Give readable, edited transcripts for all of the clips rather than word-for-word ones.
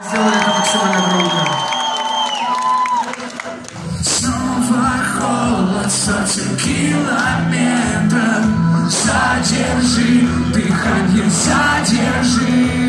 Сделали это максимально громко. Снова холод, сотен километров. Задержи, дыхание задержи.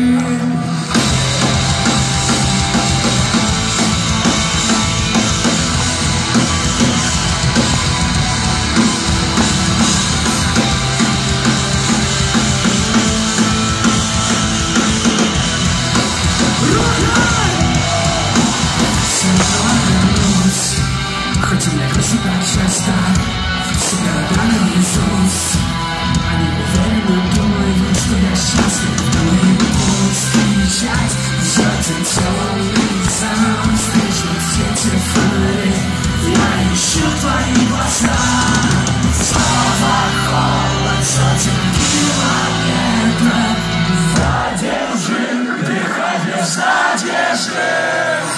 Хоть у меня красота часто всегда анализуюсь. Они уверенно думают, что я счастлив, но и не будут встречать. Жжет темный сам, встречают все те фонари. Я ищу твои глаза. Снова холод, сотен километров. Задержи, дыхание задержи.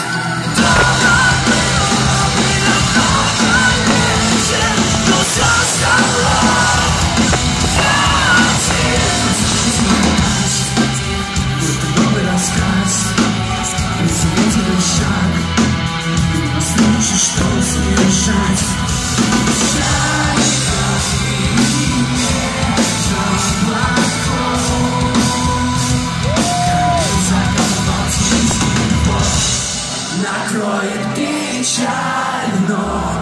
Что смешать? Накроет печаль, но